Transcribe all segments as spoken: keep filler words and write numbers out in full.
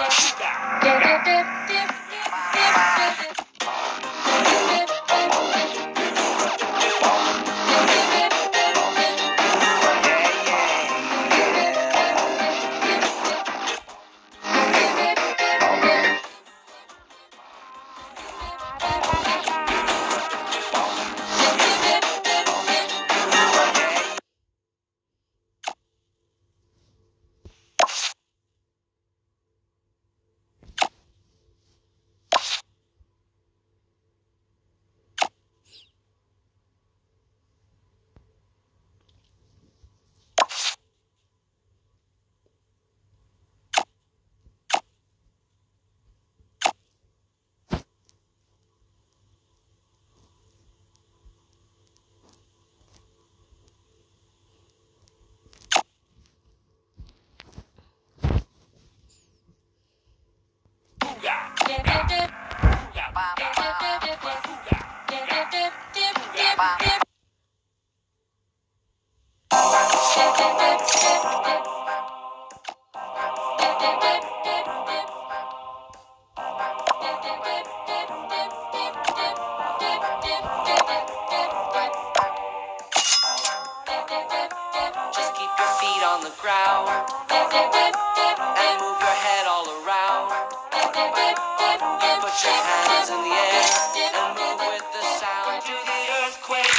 Just keep your feet on the ground and move your head all around. Put your hands in the air and move with the sound. Do the earthquake.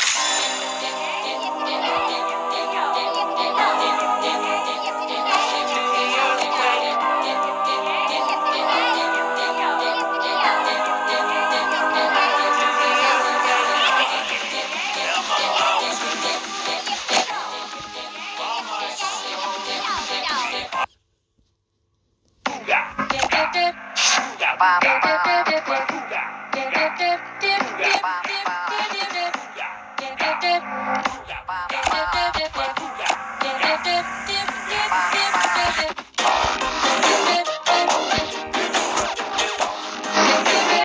Ba ba ba ba ba ba.